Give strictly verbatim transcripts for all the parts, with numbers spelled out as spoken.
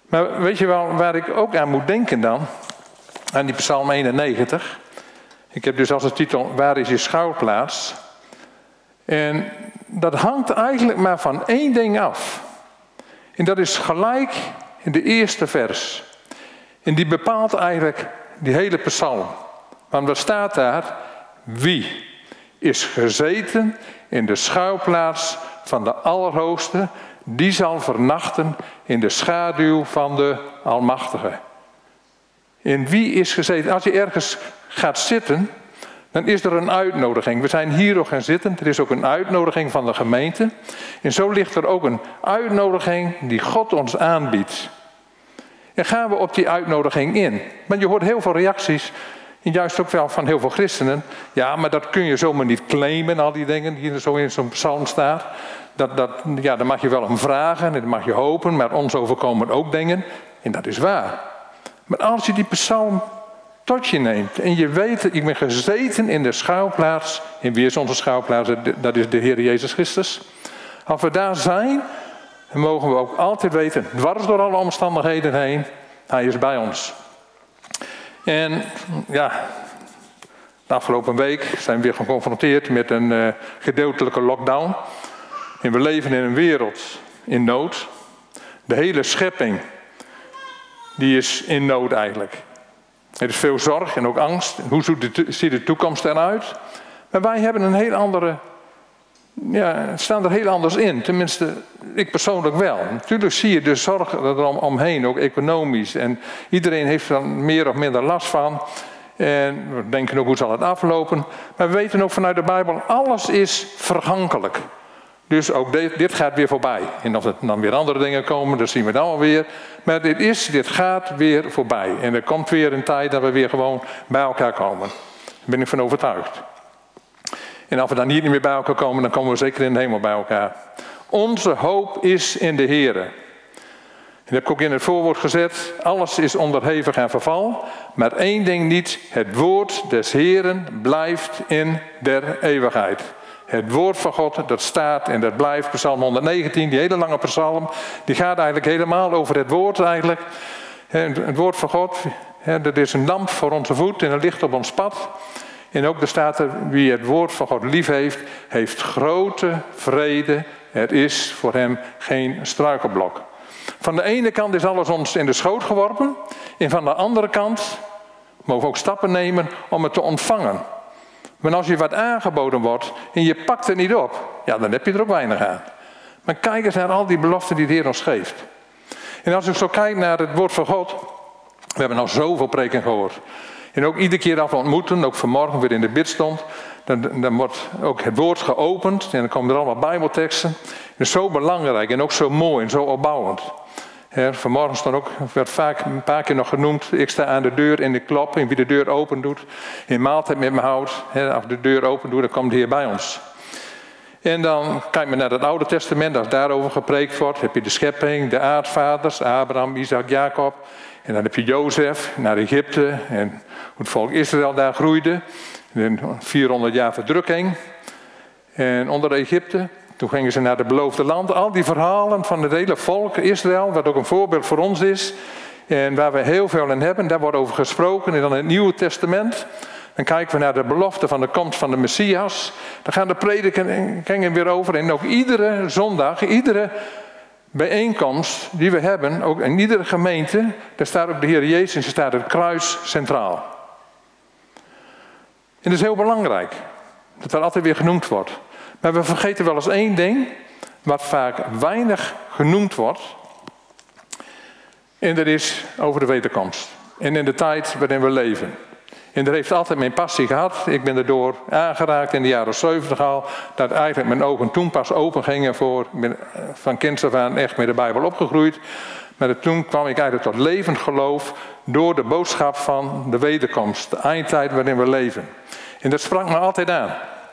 Maar weet je wel waar ik ook aan moet denken dan? Aan die Psalm eenennegentig. Ik heb dus als de titel, waar is je schuilplaats? En dat hangt eigenlijk maar van één ding af. En dat is gelijk in de eerste vers. En die bepaalt eigenlijk die hele psalm. Want wat staat daar? Wie is gezeten in de schuilplaats van de Allerhoogste, die zal vernachten in de schaduw van de Almachtige. En wie is gezeten? Als je ergens gaat zitten, dan is er een uitnodiging. We zijn hier nog gaan zitten. Er is ook een uitnodiging van de gemeente. En zo ligt er ook een uitnodiging die God ons aanbiedt. En gaan we op die uitnodiging in? Want je hoort heel veel reacties, en juist ook wel van heel veel christenen. Ja, maar dat kun je zomaar niet claimen, al die dingen die er zo in zo'n psalm staan. Dat, dat, ja, daar mag je wel om vragen, en dat mag je hopen, maar ons overkomen ook dingen. En dat is waar. Maar als je die psalm tot je neemt en je weet, ik ben gezeten in de schuilplaats. En wie is onze schuilplaats? Dat is de Heer Jezus Christus. Als we daar zijn, dan mogen we ook altijd weten, dwars door alle omstandigheden heen, Hij is bij ons. En ja, de afgelopen week zijn we weer geconfronteerd met een uh, gedeeltelijke lockdown. En we leven in een wereld in nood. De hele schepping, die is in nood eigenlijk. Er is veel zorg en ook angst. Hoe ziet de toekomst eruit? Maar wij hebben een heel andere, ja, staan er heel anders in. Tenminste, ik persoonlijk wel. Natuurlijk zie je de zorg eromheen, ook economisch. En iedereen heeft er meer of minder last van. En we denken ook, hoe zal het aflopen? Maar we weten ook vanuit de Bijbel, alles is vergankelijk. Dus ook dit, dit gaat weer voorbij. En of er dan weer andere dingen komen, dat zien we dan alweer. Maar dit is, dit gaat weer voorbij. En er komt weer een tijd dat we weer gewoon bij elkaar komen. Daar ben ik van overtuigd. En als we dan hier niet meer bij elkaar komen, dan komen we zeker in de hemel bij elkaar. Onze hoop is in de Here. En dat heb ik ook in het voorwoord gezet. Alles is onderhevig aan verval. Maar één ding niet. Het woord des Heren blijft in der eeuwigheid. Het woord van God, dat staat en dat blijft. Psalm honderdnegentien, die hele lange psalm. Die gaat eigenlijk helemaal over het woord eigenlijk. Het woord van God, dat is een lamp voor onze voet en een licht op ons pad. En ook er staat er, wie het woord van God lief heeft, heeft grote vrede. Er is voor hem geen struikelblok. Van de ene kant is alles ons in de schoot geworpen. En van de andere kant mogen we ook stappen nemen om het te ontvangen. Maar als je wat aangeboden wordt en je pakt het niet op, ja, dan heb je er ook weinig aan. Maar kijk eens naar al die beloften die de Heer ons geeft. En als ik zo kijk naar het woord van God, we hebben al zoveel preken gehoord. En ook iedere keer dat we ontmoeten, ook vanmorgen weer in de bidstond, dan, dan wordt ook het woord geopend en dan komen er allemaal bijbelteksten. Dat is zo belangrijk en ook zo mooi en zo opbouwend. He, vanmorgen stond ook, werd vaak een paar keer nog genoemd, ik sta aan de deur en ik klop en wie de deur open doet, in maaltijd met me houdt, he, als de deur open doet, dan komt de Heer bij ons. En dan kijk maar naar het Oude Testament, als daarover gepreekt wordt, heb je de schepping, de aardvaders, Abraham, Isaac, Jacob. En dan heb je Jozef naar Egypte en hoe het volk Israël daar groeide. vierhonderd jaar verdrukking. En onder Egypte, toen gingen ze naar het beloofde land. Al die verhalen van het hele volk Israël, wat ook een voorbeeld voor ons is. En waar we heel veel in hebben, daar wordt over gesproken. En dan in het Nieuwe Testament, dan kijken we naar de belofte van de komst van de Messias. Dan gaan de predikingen weer over. En ook iedere zondag, iedere bijeenkomst die we hebben, ook in iedere gemeente, daar staat ook de Heer Jezus en staat het kruis centraal. En dat is heel belangrijk, dat dat altijd weer genoemd wordt. Maar we vergeten wel eens één ding, wat vaak weinig genoemd wordt. En dat is over de wederkomst. En in de tijd waarin we leven. En dat heeft altijd mijn passie gehad. Ik ben erdoor aangeraakt in de jaren zeventig al. Dat eigenlijk mijn ogen toen pas open gingen voor. Ik ben van kinds af aan echt met de Bijbel opgegroeid. Maar toen kwam ik eigenlijk tot levend geloof door de boodschap van de wederkomst. De eindtijd waarin we leven. En dat sprak me altijd aan.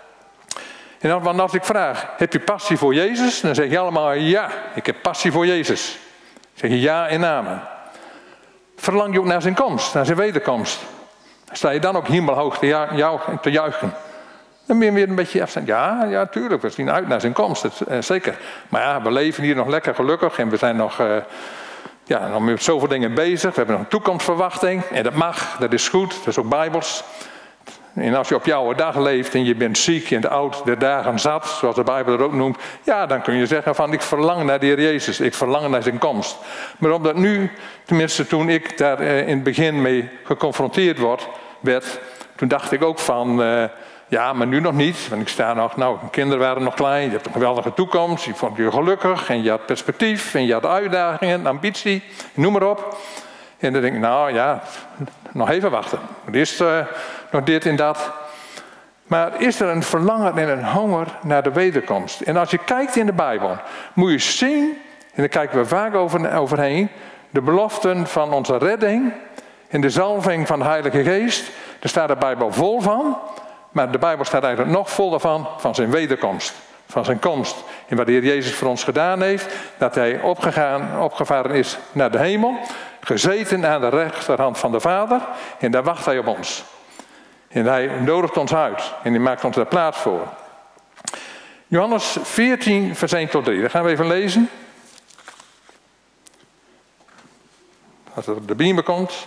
En dan, want als ik vraag, heb je passie voor Jezus? Dan zeg je allemaal ja, ik heb passie voor Jezus. Dan zeg je ja en amen. Verlang je ook naar zijn komst, naar zijn wederkomst? Sta je dan ook hemelhoog te, ju te juichen? Dan ben je weer een beetje afstand. Ja, ja, tuurlijk, we zien uit naar zijn komst, het, uh, zeker. Maar ja, we leven hier nog lekker gelukkig en we zijn nog uh, ja, dan ben je met zoveel dingen bezig. We hebben nog een toekomstverwachting. En dat mag, dat is goed, dat is ook bijbels. En als je op jouw dag leeft en je bent ziek en de oud de dagen zat, zoals de Bijbel het ook noemt, ja, dan kun je zeggen van ik verlang naar de Heer Jezus, ik verlang naar zijn komst. Maar omdat nu, tenminste toen ik daar in het begin mee geconfronteerd word, werd, toen dacht ik ook van, uh, ja, maar nu nog niet, want ik sta nog, nou, mijn kinderen waren nog klein, je hebt een geweldige toekomst, je vond je gelukkig en je had perspectief en je had uitdagingen, ambitie, noem maar op. En dan denk ik, nou ja, nog even wachten. Eerst uh, nog dit en dat. Maar is er een verlangen en een honger naar de wederkomst? En als je kijkt in de Bijbel, moet je zien, en daar kijken we vaak over, overheen, de beloften van onze redding en de zalving van de Heilige Geest. Daar staat de Bijbel vol van, maar de Bijbel staat eigenlijk nog voller van, van zijn wederkomst. Van zijn komst. En wat de Heer Jezus voor ons gedaan heeft, dat hij opgegaan, opgevaren is naar de hemel, gezeten aan de rechterhand van de Vader, en daar wacht hij op ons. En hij nodigt ons uit en hij maakt ons daar plaats voor. Johannes veertien, vers één tot drie. Dat gaan we even lezen. Als het op de beamer komt.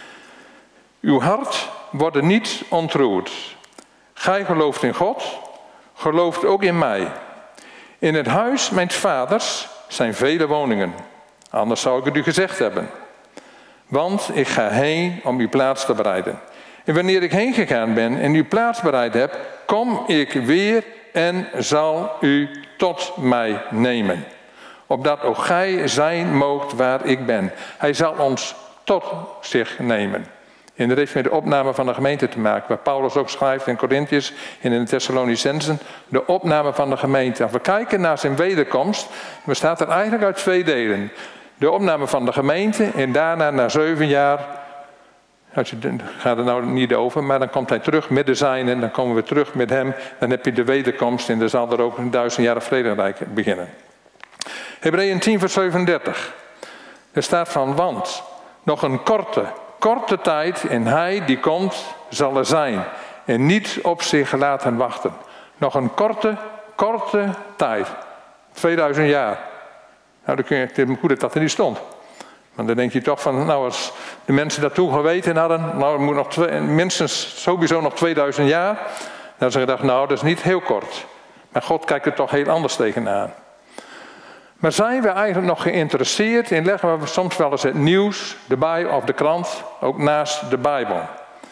Uw hart wordt niet ontroerd. Gij gelooft in God, gelooft ook in mij. In het huis mijn vaders zijn vele woningen. Anders zou ik het u gezegd hebben. Want ik ga heen om uw plaats te bereiden. En wanneer ik heen gegaan ben en uw plaats bereid heb, kom ik weer en zal u tot mij nemen. Opdat ook gij zijn moogt waar ik ben. Hij zal ons tot zich nemen. En dat heeft met de opname van de gemeente te maken. Waar Paulus ook schrijft in Corinthiërs en in de Thessalonicensen. De opname van de gemeente. Als we kijken naar zijn wederkomst, bestaat er eigenlijk uit twee delen. De opname van de gemeente en daarna na zeven jaar, als je, gaat er nou niet over, maar dan komt hij terug met de zijnen, dan komen we terug met hem, dan heb je de wederkomst en dan zal er ook een duizend jaren vrederijk beginnen. Hebreeën tien vers zevenendertig. Er staat van, want nog een korte, korte tijd en hij die komt zal er zijn en niet op zich laten wachten. Nog een korte, korte tijd. tweeduizend jaar. Nou, dan kun je, het is goed dat dat er niet stond. Want dan denk je toch van, nou als de mensen dat toen geweten hadden, nou het moet nog twee, minstens sowieso nog tweeduizend jaar. Dan hebben ze gedacht, nou dat is niet heel kort. Maar God kijkt er toch heel anders tegenaan. Maar zijn we eigenlijk nog geïnteresseerd in, leggen we soms wel eens het nieuws, de Bijbel of de krant, ook naast de Bijbel.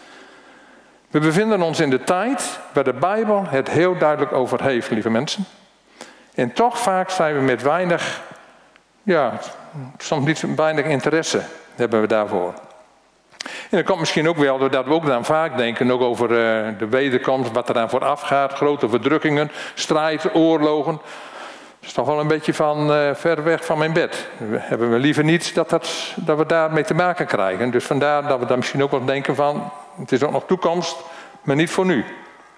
We bevinden ons in de tijd waar de Bijbel het heel duidelijk over heeft, lieve mensen. En toch vaak zijn we met weinig, ja, soms niet weinig interesse hebben we daarvoor. En dat komt misschien ook wel doordat we ook dan vaak denken ook over uh, de wederkomst, wat er dan vooraf gaat, grote verdrukkingen, strijd, oorlogen. Dat is toch wel een beetje van uh, ver weg van mijn bed. We hebben we liever niet dat, dat, dat we daarmee te maken krijgen. Dus vandaar dat we dan misschien ook wel denken van, het is ook nog toekomst, maar niet voor nu.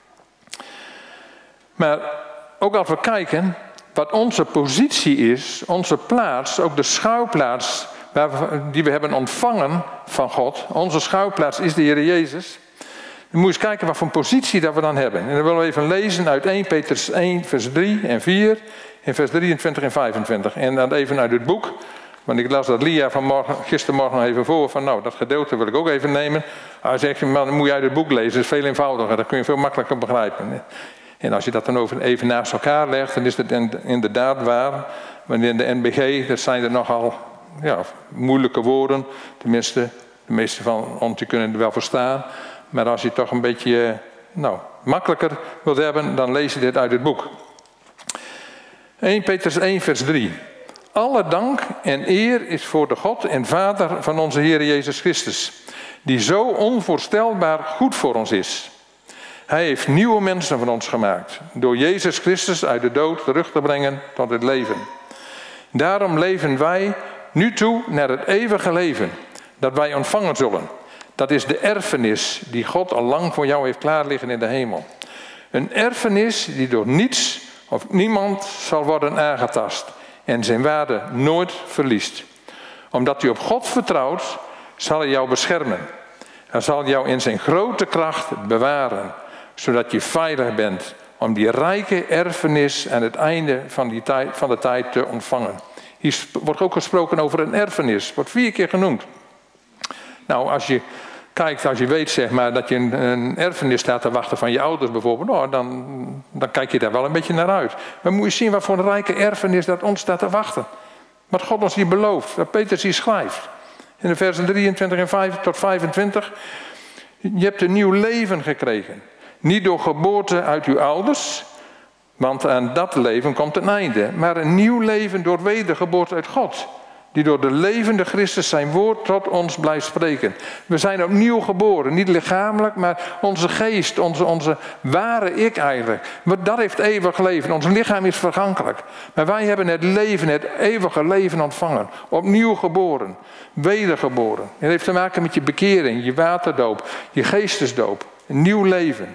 Maar ook als we kijken wat onze positie is, onze plaats, ook de schuilplaats waar we, die we hebben ontvangen van God. Onze schuilplaats is de Heer Jezus. Dan moet je eens kijken wat voor een positie dat we dan hebben. En dan willen we even lezen uit eerste Petrus één vers drie en vier en vers drieëntwintig en vijfentwintig. En dan even uit het boek. Want ik las dat Lia vanmorgen, gistermorgen nog even voor van nou dat gedeelte wil ik ook even nemen. Hij zegt, man, dan moet je uit het boek lezen, dat is veel eenvoudiger, dat kun je veel makkelijker begrijpen. En als je dat dan over even naast elkaar legt, dan is het inderdaad waar. Want in de N B G, dat zijn er nogal ja, moeilijke woorden. Tenminste, de meeste van ons die kunnen het wel verstaan. Maar als je het toch een beetje nou, makkelijker wilt hebben, dan lees je dit uit het boek. eerste Petrus één vers drie. Alle dank en eer is voor de God en Vader van onze Heer Jezus Christus. Die zo onvoorstelbaar goed voor ons is. Hij heeft nieuwe mensen van ons gemaakt. Door Jezus Christus uit de dood terug te brengen tot het leven. Daarom leven wij nu toe naar het eeuwige leven. Dat wij ontvangen zullen. Dat is de erfenis die God al lang voor jou heeft klaar liggen in de hemel. Een erfenis die door niets of niemand zal worden aangetast. En zijn waarde nooit verliest. Omdat u op God vertrouwt, zal hij jou beschermen. Hij zal jou in zijn grote kracht bewaren. Zodat je veilig bent om die rijke erfenis aan het einde van, die tijd, van de tijd te ontvangen. Hier wordt ook gesproken over een erfenis. Wordt vier keer genoemd. Nou, als je kijkt, als je weet zeg maar, dat je een, een erfenis staat te wachten van je ouders bijvoorbeeld. Nou, dan, dan kijk je daar wel een beetje naar uit. Maar moet je zien wat voor een rijke erfenis dat ons staat te wachten. Wat God ons hier belooft. Wat Petrus hier schrijft. In de versen drieëntwintig en vijf tot vijfentwintig. Je hebt een nieuw leven gekregen. Niet door geboorte uit uw ouders. Want aan dat leven komt een einde. Maar een nieuw leven door wedergeboorte uit God. Die door de levende Christus zijn woord tot ons blijft spreken. We zijn opnieuw geboren. Niet lichamelijk, maar onze geest, onze, onze ware ik eigenlijk. Dat heeft eeuwig leven. Ons lichaam is vergankelijk. Maar wij hebben het leven, het eeuwige leven ontvangen. Opnieuw geboren. Wedergeboren. Het heeft te maken met je bekering, je waterdoop, je geestesdoop. Een nieuw leven.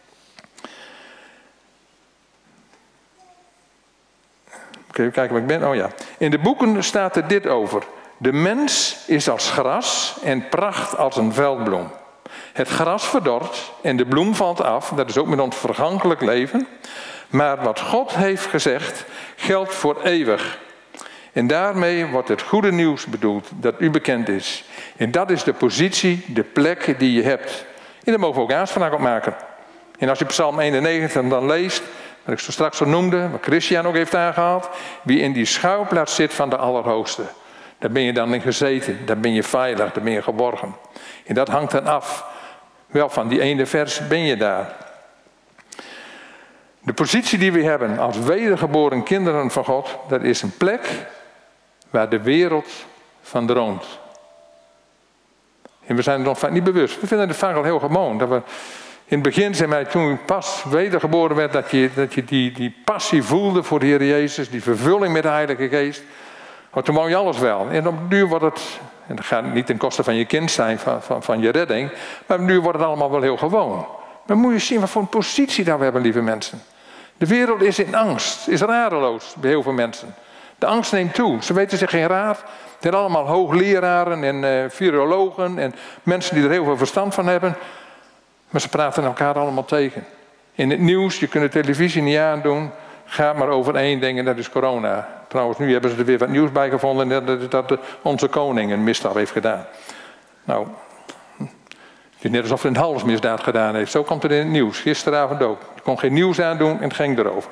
Even kijken waar ik ben. Oh ja. In de boeken staat er dit over. De mens is als gras en pracht als een veldbloem. Het gras verdort en de bloem valt af. Dat is ook met ons vergankelijk leven. Maar wat God heeft gezegd geldt voor eeuwig. En daarmee wordt het goede nieuws bedoeld dat u bekend is. En dat is de positie, de plek die je hebt. En daar mogen we ook aanspraak op maken. En als je Psalm eenennegentig dan leest, wat ik zo straks al noemde, wat Christian ook heeft aangehaald. Wie in die schuilplaats zit van de Allerhoogste. Daar ben je dan in gezeten. Daar ben je veilig. Daar ben je geborgen. En dat hangt dan af. Wel, van die ene vers ben je daar. De positie die we hebben als wedergeboren kinderen van God. Dat is een plek waar de wereld van droomt. En we zijn er nog vaak niet bewust. We vinden het vaak al heel gewoon. Dat we in het begin, zeg maar, toen ik pas wedergeboren werd, dat je, dat je die, die passie voelde voor de Heer Jezus, die vervulling met de Heilige Geest. Maar toen wou je alles wel. En op de duur wordt het, en dat gaat niet ten koste van je kind zijn, van, van, van je redding, maar op de duur wordt het allemaal wel heel gewoon. Maar moet je zien wat voor een positie daar we hebben, lieve mensen. De wereld is in angst, is radeloos bij heel veel mensen. De angst neemt toe, ze weten zich geen raad. Het zijn allemaal hoogleraren en uh, virologen en mensen die er heel veel verstand van hebben. Maar ze praten elkaar allemaal tegen. In het nieuws, je kunt de televisie niet aandoen. Gaat maar over één ding en dat is corona. Trouwens, nu hebben ze er weer wat nieuws bij gevonden. Dat, dat, dat onze koning een misstap heeft gedaan. Nou, het is net alsof hij een halsmisdaad gedaan heeft. Zo komt het in het nieuws. Gisteravond ook. Je kon geen nieuws aandoen en het ging erover.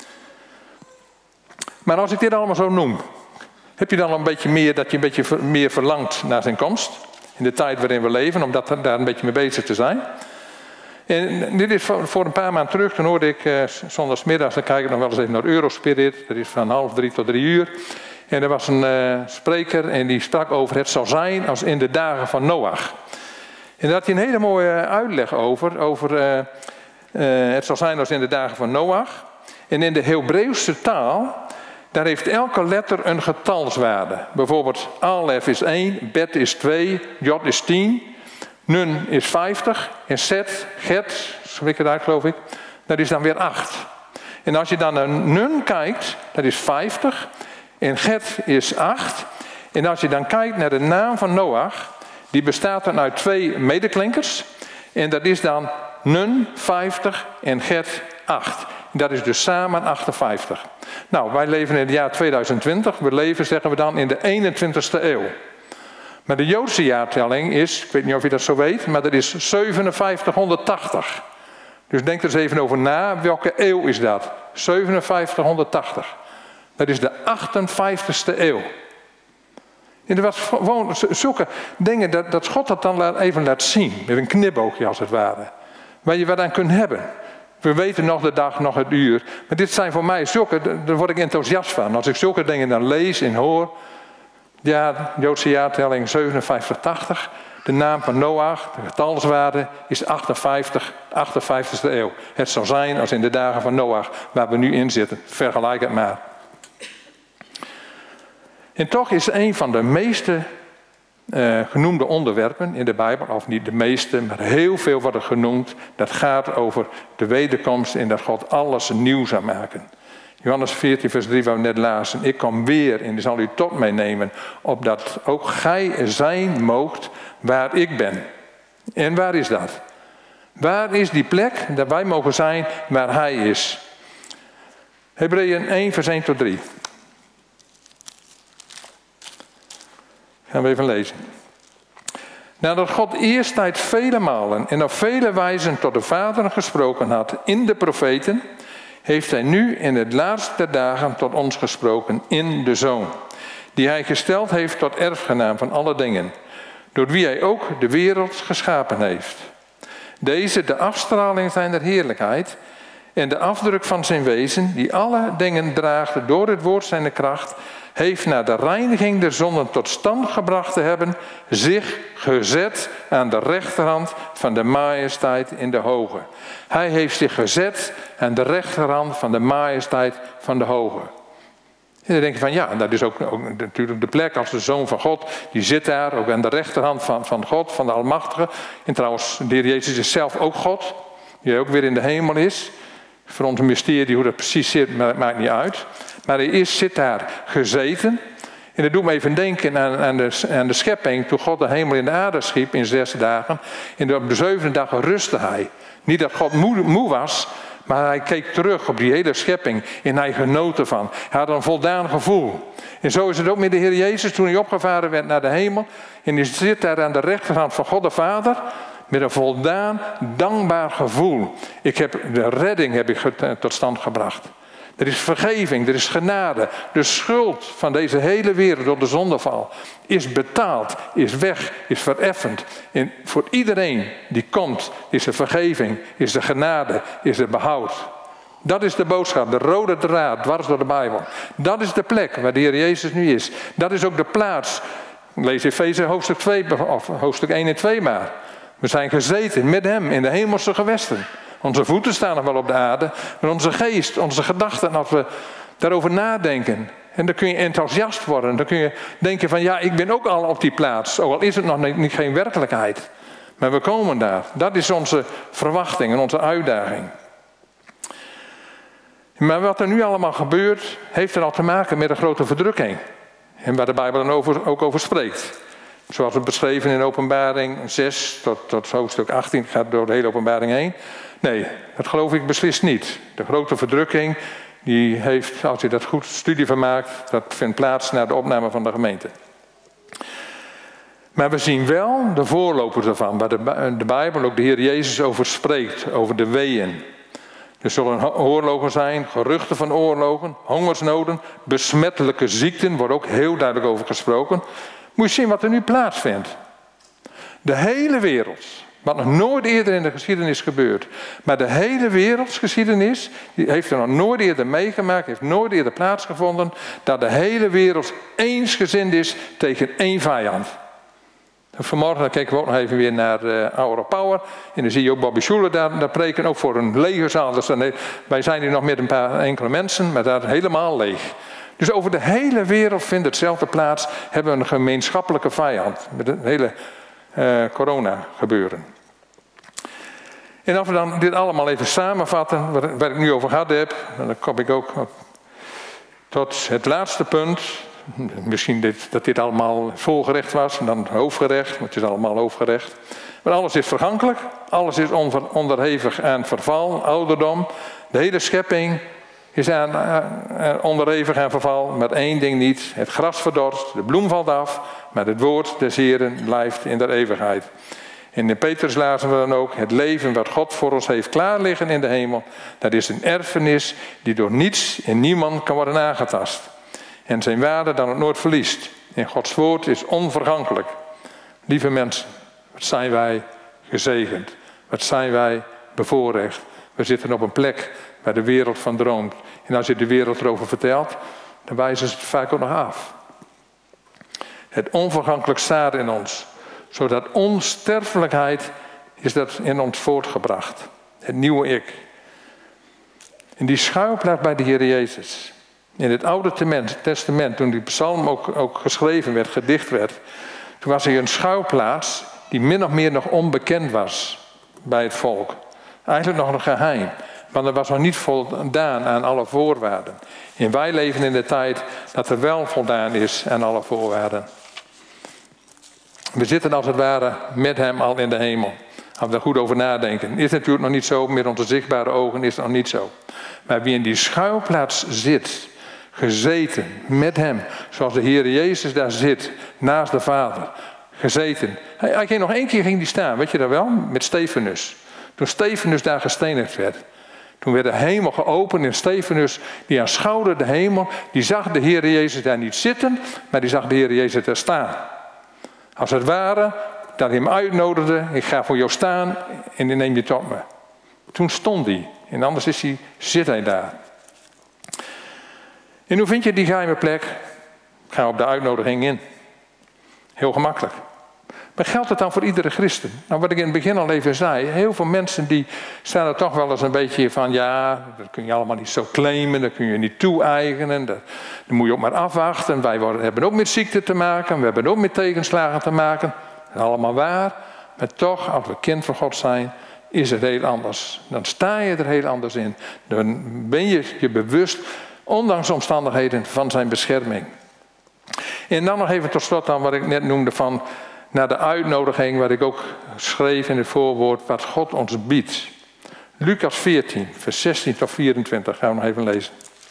Maar als ik dit allemaal zo noem. Heb je dan een beetje meer dat je een beetje meer verlangt naar zijn komst. In de tijd waarin we leven. Om dat, daar een beetje mee bezig te zijn. En dit is voor een paar maanden terug, toen hoorde ik uh, zondagsmiddags, dan kijk ik nog wel eens even naar Eurospirit. Dat is van half drie tot drie uur. En er was een uh, spreker en die sprak over het zal zijn als in de dagen van Noach. En daar had hij een hele mooie uitleg over. Over uh, uh, het zal zijn als in de dagen van Noach. En in de Hebreeuwse taal, daar heeft elke letter een getalswaarde. Bijvoorbeeld Alef is één, Bet is twee, Jod is tien. Nun is vijftig en Zet, Get, spreek ik het uit geloof ik, dat is dan weer acht. En als je dan naar Nun kijkt, dat is vijftig en Get is acht. En als je dan kijkt naar de naam van Noach, die bestaat dan uit twee medeklinkers. En dat is dan Nun vijftig en Get acht. Dat is dus samen achtenvijftig. Nou, wij leven in het jaar tweeduizend twintig. We leven, zeggen we dan, in de eenentwintigste eeuw. Maar de Joodse jaartelling is, ik weet niet of je dat zo weet, maar dat is zevenenvijftighonderdtachtig. Dus denk er eens even over na, welke eeuw is dat? zevenenvijftighonderdtachtig. Dat is de achtenvijftigste eeuw. En er was gewoon zulke dingen dat, dat God dat dan even laat zien. Met een knipoogje als het ware. Waar je wat aan kunt hebben. We weten nog de dag, nog het uur. Maar dit zijn voor mij zulke, daar word ik enthousiast van. Als ik zulke dingen dan lees en hoor. Ja, Joodse jaartelling zevenenvijftig tachtig. De naam van Noach, de getalswaarde, is achtenvijftig, achtenvijftigste eeuw. Het zal zijn als in de dagen van Noach, waar we nu in zitten. Vergelijk het maar. En toch is een van de meeste uh, genoemde onderwerpen in de Bijbel, of niet de meeste, maar heel veel wordt er genoemd. Dat gaat over de wederkomst en dat God alles nieuw zal maken. Johannes veertien vers drie, waar we net lazen. Ik kom weer en zal u tot mij nemen, opdat ook gij zijn moogt waar ik ben. En waar is dat? Waar is die plek dat wij mogen zijn waar hij is? Hebreeën één vers één tot drie. Gaan we even lezen. Nadat God eerstijds vele malen en op vele wijzen tot de vaderen gesproken had in de profeten, heeft hij nu in het laatste der dagen tot ons gesproken in de Zoon, die hij gesteld heeft tot erfgenaam van alle dingen, door wie hij ook de wereld geschapen heeft. Deze de afstraling zijner heerlijkheid en de afdruk van zijn wezen, die alle dingen draagt door het woord zijner kracht, heeft na de reiniging der zonden tot stand gebracht te hebben, zich gezet aan de rechterhand van de majesteit in de hoge. Hij heeft zich gezet aan de rechterhand van de majesteit van de hoge. En dan denk je van ja, dat is ook, ook natuurlijk de plek als de Zoon van God. Die zit daar ook aan de rechterhand van, van God, van de Almachtige. En trouwens, de Heer Jezus is zelf ook God, die ook weer in de hemel is. Voor ons een mysterie hoe dat precies zit, maar dat maakt niet uit. Maar hij is, zit daar gezeten. En dat doet me even denken aan, aan, de, aan de schepping. Toen God de hemel en de aarde schiep in zes dagen. En op de zevende dag rustte hij. Niet dat God moe, moe was, maar hij keek terug op die hele schepping. En hij genoot ervan. Hij had een voldaan gevoel. En zo is het ook met de Heer Jezus toen hij opgevaren werd naar de hemel. En hij zit daar aan de rechterhand van God de Vader. Met een voldaan, dankbaar gevoel. Ik heb de redding heb ik tot stand gebracht. Er is vergeving, er is genade. De schuld van deze hele wereld door de zondeval is betaald, is weg, is vereffend. En voor iedereen die komt, is er vergeving, is er genade, is er behoud. Dat is de boodschap, de rode draad, dwars door de Bijbel. Dat is de plek waar de Heer Jezus nu is. Dat is ook de plaats. Lees Efeze hoofdstuk twee, of hoofdstuk één en twee maar. We zijn gezeten met hem in de hemelse gewesten. Onze voeten staan nog wel op de aarde, maar onze geest, onze gedachten, als we daarover nadenken. En dan kun je enthousiast worden. Dan kun je denken van ja, ik ben ook al op die plaats. Ook al is het nog niet, niet geen werkelijkheid. Maar we komen daar. Dat is onze verwachting en onze uitdaging. Maar wat er nu allemaal gebeurt, heeft er al te maken met een grote verdrukking. En waar de Bijbel dan over, ook over spreekt. Zoals het beschreven in Openbaring zes tot, tot hoofdstuk achttien. Het gaat door de hele Openbaring heen. Nee, dat geloof ik beslist niet. De grote verdrukking, die heeft, als je dat goed studie van maakt, dat vindt plaats na de opname van de gemeente. Maar we zien wel de voorlopers ervan, waar de, de Bijbel ook de Heer Jezus over spreekt, over de weeën. Er zullen oorlogen zijn, geruchten van oorlogen, hongersnoden, besmettelijke ziekten, wordt ook heel duidelijk over gesproken. Moet je zien wat er nu plaatsvindt. De hele wereld, wat nog nooit eerder in de geschiedenis gebeurt. Maar de hele wereldsgeschiedenis, die heeft er nog nooit eerder meegemaakt, heeft nooit eerder plaatsgevonden, dat de hele wereld eensgezind is tegen één vijand. Vanmorgen keken we ook nog even weer naar uh, Hour of Power. En dan zie je ook Bobby Schuller daar, daar preken, ook voor een legerzaal. Dus dan, wij zijn hier nog met een paar enkele mensen, maar daar helemaal leeg. Dus over de hele wereld vindt hetzelfde plaats. Hebben we een gemeenschappelijke vijand. Met het hele uh, corona gebeuren. En als we dan dit allemaal even samenvatten. Waar, waar ik nu over gehad heb. Dan kom ik ook tot het laatste punt. Misschien dit, dat dit allemaal voorgerecht was. En dan hoofdgerecht. Want het is allemaal hoofdgerecht. Maar alles is vergankelijk. Alles is onder, onderhevig aan verval. Ouderdom. De hele schepping is aan, uh, onderhevig aan verval, maar één ding niet. Het gras verdorst, de bloem valt af, maar het woord des Heeren blijft in der eeuwigheid. En in Petrus lazen we dan ook, het leven wat God voor ons heeft klaar liggen in de hemel, dat is een erfenis die door niets en niemand kan worden aangetast. En zijn waarde dan ook nooit verliest. En Gods woord is onvergankelijk. Lieve mensen, wat zijn wij gezegend. Wat zijn wij bevoorrecht. We zitten op een plek waar de wereld van droomt. En als je de wereld erover vertelt, dan wijzen ze het vaak ook nog af. Het onvergankelijk staat in ons. Zodat onsterfelijkheid is dat in ons voortgebracht. Het nieuwe ik. En die schuilplaats bij de Heer Jezus. In het Oude Testament, toen die psalm ook, ook geschreven werd, gedicht werd. Toen was er een schuilplaats die min of meer nog onbekend was bij het volk. Eigenlijk nog een geheim. Want er was nog niet voldaan aan alle voorwaarden. En wij leven in de tijd dat er wel voldaan is aan alle voorwaarden. We zitten als het ware met hem al in de hemel. Als we daar goed over nadenken. Is natuurlijk nog niet zo, met onze zichtbare ogen is het nog niet zo. Maar wie in die schuilplaats zit, gezeten met hem. Zoals de Heer Jezus daar zit, naast de Vader. Gezeten. Hij, hij ging nog één keer ging die staan, weet je dat wel? Met Stefanus. Toen Stefanus daar gestenigd werd. Toen werd de hemel geopend en Stefanus, die aanschouwde de hemel, die zag de Heer Jezus daar niet zitten, maar die zag de Heer Jezus daar staan. Als het ware, dat hij hem uitnodigde, ik ga voor jou staan en dan neem je tot me. Toen stond hij. En anders is hij, zit hij daar. En hoe vind je die geheime plek? Ga op de uitnodiging in. Heel gemakkelijk. Maar geldt het dan voor iedere christen? Nou, wat ik in het begin al even zei. Heel veel mensen die staan er toch wel eens een beetje van... ja, dat kun je allemaal niet zo claimen. Dat kun je niet toe-eigenen. Dat, dat moet je ook maar afwachten. Wij worden, hebben ook met ziekte te maken. We hebben ook met tegenslagen te maken. Dat is allemaal waar. Maar toch, als we kind van God zijn... is het heel anders. Dan sta je er heel anders in. Dan ben je je bewust... ondanks de omstandigheden van zijn bescherming. En dan nog even tot slot aan wat ik net noemde van... naar de uitnodiging waar ik ook schreef in het voorwoord... wat God ons biedt. Lucas veertien, vers zestien tot vierentwintig. Gaan we nog even lezen.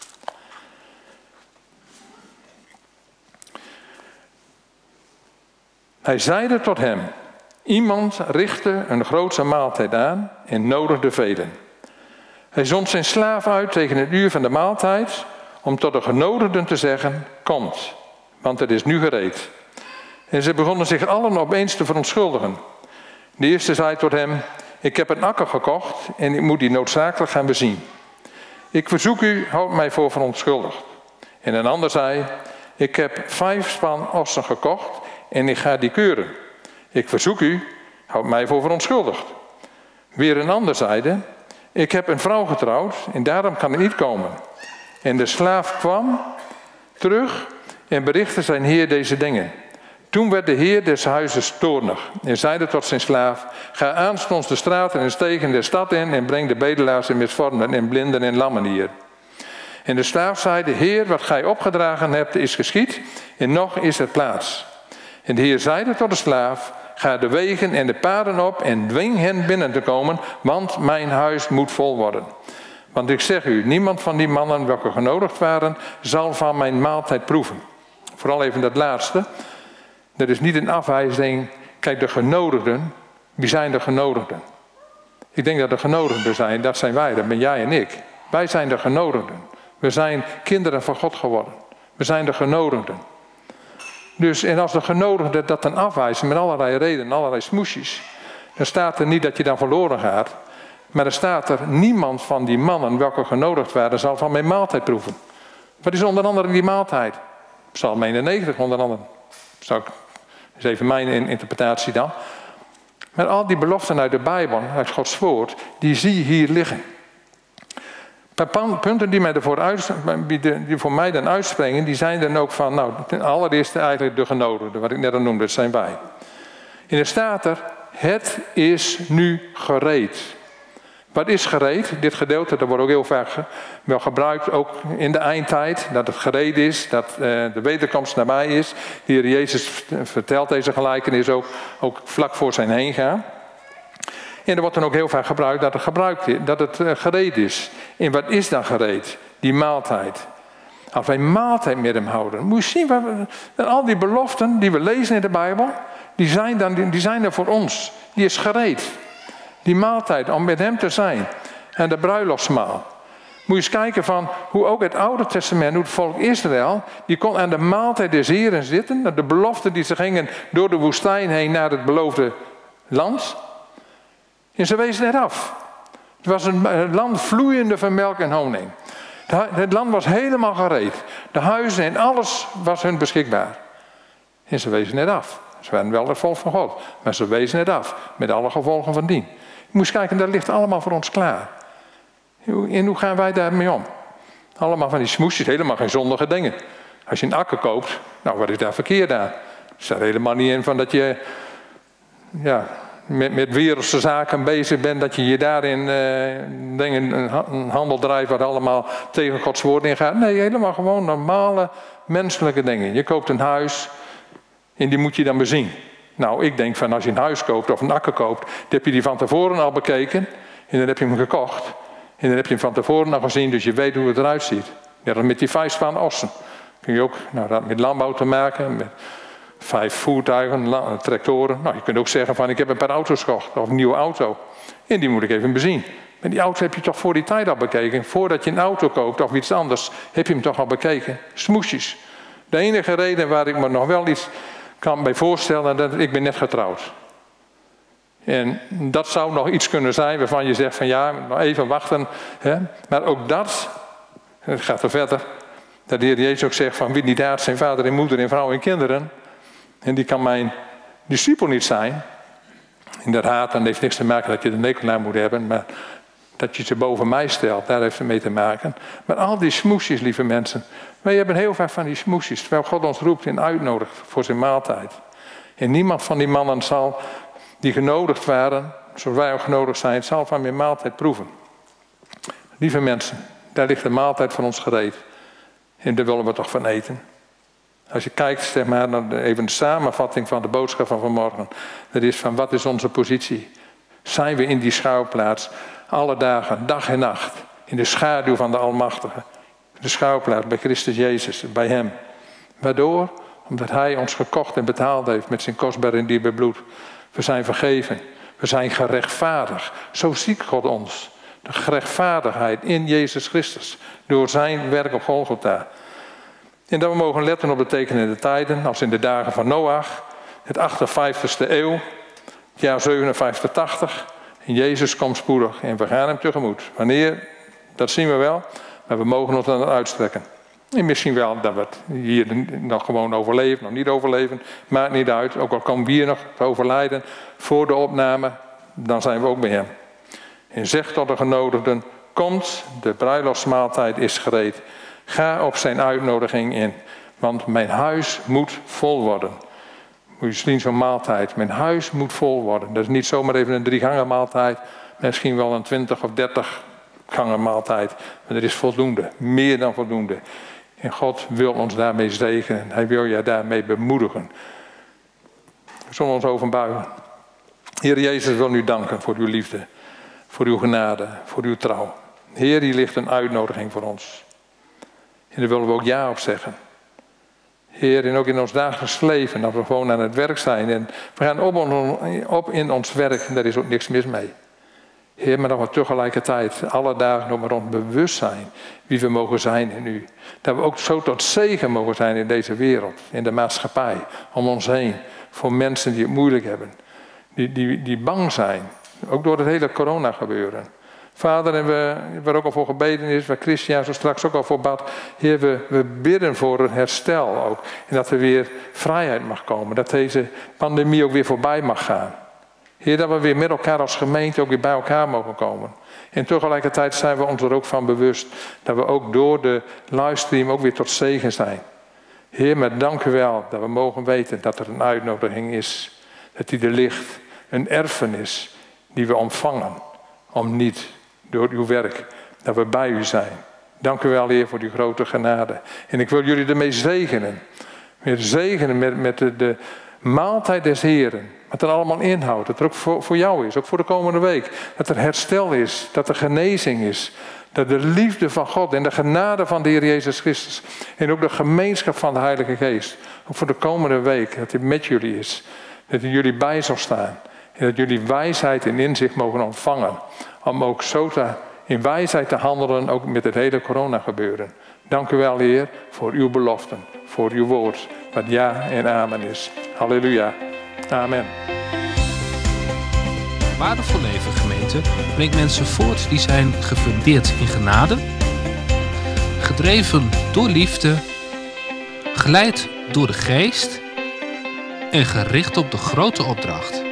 Hij zeide tot hem... iemand richtte een grootse maaltijd aan en nodigde velen. Hij zond zijn slaaf uit tegen het uur van de maaltijd... om tot de genodigden te zeggen, komt, want het is nu gereed. En ze begonnen zich allen opeens te verontschuldigen. De eerste zei tot hem, ik heb een akker gekocht en ik moet die noodzakelijk gaan bezien. Ik verzoek u, houd mij voor verontschuldigd. En een ander zei, ik heb vijf span ossen gekocht en ik ga die keuren. Ik verzoek u, houd mij voor verontschuldigd. Weer een ander zeide, ik heb een vrouw getrouwd en daarom kan ik niet komen. En de slaaf kwam terug en berichtte zijn heer deze dingen. Toen werd de heer des huizes toornig en zeide tot zijn slaaf, ga aanstonds de straten en stegen der stad in en breng de bedelaars en misvormden en blinden en lammen hier. En de slaaf zeide, heer, wat gij opgedragen hebt is geschied en nog is er plaats. En de heer zeide tot de slaaf, ga de wegen en de paden op en dwing hen binnen te komen, want mijn huis moet vol worden. Want ik zeg u, niemand van die mannen welke genodigd waren, zal van mijn maaltijd proeven. Vooral even dat laatste. Dat is niet een afwijzing. Kijk, de genodigden, wie zijn de genodigden? Ik denk dat de genodigden zijn, dat zijn wij, dat ben jij en ik. Wij zijn de genodigden. We zijn kinderen van God geworden. We zijn de genodigden. Dus, en als de genodigden dat dan afwijzen met allerlei redenen, allerlei smoesjes, dan staat er niet dat je dan verloren gaat. Maar er staat er, niemand van die mannen welke genodigd waren, zal van mijn maaltijd proeven. Wat is onder andere die maaltijd? Psalm eenennegentig onder andere. Zou ik, dat is even mijn interpretatie dan. Maar al die beloften uit de Bijbel, uit Gods woord, die zie je hier liggen. Een paar punten die, mij ervoor uit, die voor mij dan uitspringen, die zijn dan ook van, nou, ten allereerste eigenlijk de genodigden, wat ik net al noemde, dat zijn wij. En er staat er, het is nu gereed. Wat is gereed? Dit gedeelte, dat wordt ook heel vaak wel gebruikt, ook in de eindtijd, dat het gereed is, dat uh, de wederkomst nabij is. De Heer Jezus vertelt deze gelijkenis ook, ook vlak voor zijn heen gaan. En er wordt dan ook heel vaak gebruikt dat het, gebruikt is, dat het uh, gereed is. En wat is dan gereed? Die maaltijd. Als wij maaltijd met hem houden, moet je zien, we, al die beloften die we lezen in de Bijbel, die zijn, dan, die zijn er voor ons. Die is gereed. Die maaltijd om met hem te zijn. En de bruiloftsmaal. Moet je eens kijken van hoe ook het Oude Testament, hoe het volk Israël, die kon aan de maaltijd des Heren zitten. De belofte die ze gingen door de woestijn heen naar het beloofde land. En ze wezen het af. Het was een land vloeiende van melk en honing. Het land was helemaal gereed. De huizen en alles was hun beschikbaar. En ze wezen het af. Ze waren wel het volk van God. Maar ze wezen het af. Met alle gevolgen van dien. Je moet kijken, dat ligt allemaal voor ons klaar. En hoe gaan wij daarmee om? Allemaal van die smoesjes, helemaal geen zondige dingen. Als je een akker koopt, nou wat is daar verkeerd aan? Er staat helemaal niet in van dat je ja, met, met wereldse zaken bezig bent, dat je je daarin uh, dingen, een handel drijft wat allemaal tegen Gods woord ingaat. Nee, helemaal gewoon normale menselijke dingen. Je koopt een huis en die moet je dan bezien. Nou, ik denk van als je een huis koopt of een akker koopt, dan heb je die van tevoren al bekeken en dan heb je hem gekocht. En dan heb je hem van tevoren al gezien, dus je weet hoe het eruit ziet. Net als met die vijf span ossen. Kun je ook, nou, dat met landbouw te maken, met vijf voertuigen, tractoren. Nou, je kunt ook zeggen van ik heb een paar auto's gekocht of een nieuwe auto. En die moet ik even bezien. Maar die auto heb je toch voor die tijd al bekeken. Voordat je een auto koopt of iets anders, heb je hem toch al bekeken. Smoesjes. De enige reden waar ik me nog wel iets kan bij voorstellen, dat ik ben net getrouwd. En dat zou nog iets kunnen zijn waarvan je zegt van ja, nog even wachten. Hè? Maar ook dat, het gaat er verder. Dat de Heer Jezus ook zegt van wie niet haat zijn vader en moeder en vrouw en kinderen. En die kan mijn discipel niet zijn. En dat haat, dan heeft niks te maken dat je de nekel aan moet hebben. Maar dat je ze boven mij stelt, daar heeft het mee te maken. Maar al die smoesjes, lieve mensen. Wij hebben heel vaak van die smoesjes. Terwijl God ons roept en uitnodigt voor zijn maaltijd. En niemand van die mannen zal, die genodigd waren, zoals wij ook genodigd zijn, zal van mijn maaltijd proeven. Lieve mensen, daar ligt de maaltijd van ons gereed. En daar willen we toch van eten. Als je kijkt, zeg maar, naar de, even de samenvatting van de boodschap van vanmorgen. Dat is van, wat is onze positie? Zijn we in die schuilplaats alle dagen, dag en nacht, in de schaduw van de Almachtige? De schuilplaats bij Christus Jezus, bij Hem. Waardoor? Omdat Hij ons gekocht en betaald heeft met zijn kostbaar en dierbaar bloed. We zijn vergeven. We zijn gerechtvaardigd. Zo ziet God ons. De gerechtvaardigheid in Jezus Christus. Door zijn werk op Golgotha. En dat we mogen letten op de tekenende tijden. Als in de dagen van Noach. Het achtenvijftigste eeuw. Het jaar zevenenvijftig tachtig. En Jezus komt spoedig. En we gaan hem tegemoet. Wanneer? Dat zien we wel. Maar we mogen ons dan uitstrekken. En misschien wel dat we het hier nog gewoon overleven. Nog niet overleven. Maakt niet uit. Ook al komen we hier nog te overlijden. Voor de opname. Dan zijn we ook bij hem. En zegt tot de genodigden, komt, de bruiloftsmaaltijd is gereed. Ga op zijn uitnodiging in, want mijn huis moet vol worden. Moet je zien zo'n maaltijd, mijn huis moet vol worden. Dat is niet zomaar even een drie gangen maaltijd, misschien wel een twintig of dertig gangen maaltijd. Maar er is voldoende, meer dan voldoende. En God wil ons daarmee zegenen, hij wil je daarmee bemoedigen. We zullen ons overbuigen. Heer Jezus, wil u danken voor uw liefde. Voor uw genade, voor uw trouw. Heer, hier ligt een uitnodiging voor ons. En daar willen we ook ja op zeggen. Heer, en ook in ons dagelijks leven, dat we gewoon aan het werk zijn. En we gaan op, op in ons werk en daar is ook niks mis mee. Heer, maar dat we tegelijkertijd alle dagen nog maar ons bewust zijn wie we mogen zijn in u. Dat we ook zo tot zegen mogen zijn in deze wereld, in de maatschappij, om ons heen. Voor mensen die het moeilijk hebben, die, die, die bang zijn. Ook door het hele corona gebeuren. Vader, en we, waar ook al voor gebeden is, waar Christian zo straks ook al voor bad. Heer, we, we bidden voor een herstel ook. En dat er weer vrijheid mag komen. Dat deze pandemie ook weer voorbij mag gaan. Heer, dat we weer met elkaar als gemeente ook weer bij elkaar mogen komen. En tegelijkertijd zijn we ons er ook van bewust. Dat we ook door de livestream ook weer tot zegen zijn. Heer, maar dank u wel dat we mogen weten dat er een uitnodiging is. Dat die er ligt. Een erfenis die we ontvangen, om niet door uw werk, dat we bij u zijn. Dank u wel, Heer, voor die grote genade. En ik wil jullie ermee zegenen. Weer zegenen met, met de, de maaltijd des Heren. Wat er allemaal inhoudt. Dat er ook voor, voor jou is, ook voor de komende week. Dat er herstel is, dat er genezing is. Dat de liefde van God en de genade van de Heer Jezus Christus. En ook de gemeenschap van de Heilige Geest. Ook voor de komende week, dat hij met jullie is. Dat hij jullie bij zal staan. En dat jullie wijsheid en inzicht mogen ontvangen. Om ook zo te, in wijsheid te handelen, ook met het hele corona gebeuren. Dank u wel, Heer, voor uw beloften. Voor uw woord, wat ja en amen is. Halleluja. Amen. Waardevol Leven gemeente brengt mensen voort die zijn gefundeerd in genade. Gedreven door liefde. Geleid door de geest. En gericht op de grote opdracht.